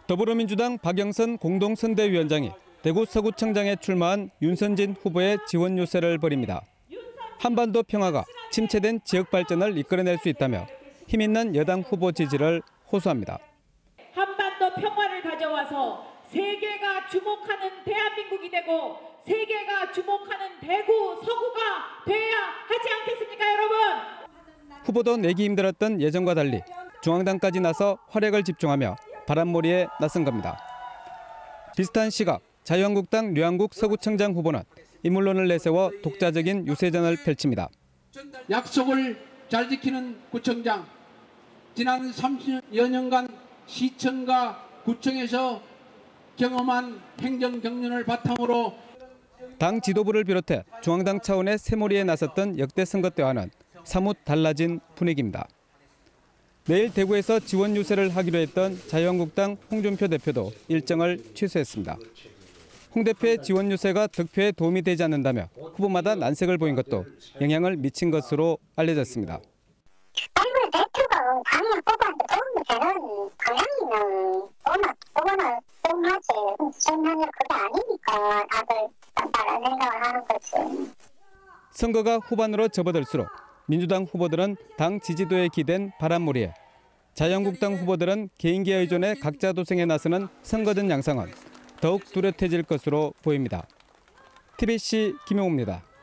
더불어민주당 박영선 공동선대위원장이 대구 서구청장에 출마한 윤선진 후보의 지원 요새를 벌입니다. 한반도 평화가 침체된 지역 발전을 이끌어낼 수 있다며 힘 있는 여당 후보 지지를 호소합니다. 한반도 평화를 가져와서 세계가 주목하는 대한민국이 되고 세계가 주목하는 대구 서구가 돼야 하지 않겠습니까, 여러분? 후보도 내기 힘들었던 예전과 달리 중앙당까지 나서 활약을 집중하며 바람몰이에 나선 겁니다. 비슷한 시각 자유한국당 류한국 서구청장 후보는 인물론을 내세워 독자적인 유세전을 펼칩니다. 약속을 잘 지키는 구청장, 지난 30여 년간 시청과 구청에서 경험한 행정 경륜을 바탕으로 당 지도부를 비롯해 중앙당 차원의 새몰이에 나섰던 역대 선거 때와는 사뭇 달라진 분위기입니다. 내일 대구에서 지원 유세를 하기로 했던 자유한국당 홍준표 대표도 일정을 취소했습니다. 홍 대표의 지원 유세가 득표에 도움이 되지 않는다며 후보마다 난색을 보인 것도 영향을 미친 것으로 알려졌습니다. 아이고 대표가 당연 후보한테 도움이 되는 방향이면 후보는 도움하지. 전혀 그게 아니니까 다들 다른 생각을 하는 거지. 선거가 후반으로 접어들수록 민주당 후보들은 당 지지도에 기댄 바람몰이에 자유한국당 후보들은 개인기 의존에 각자 도생에 나서는 선거전 양상은 더욱 뚜렷해질 것으로 보입니다. TBC 김용호입니다.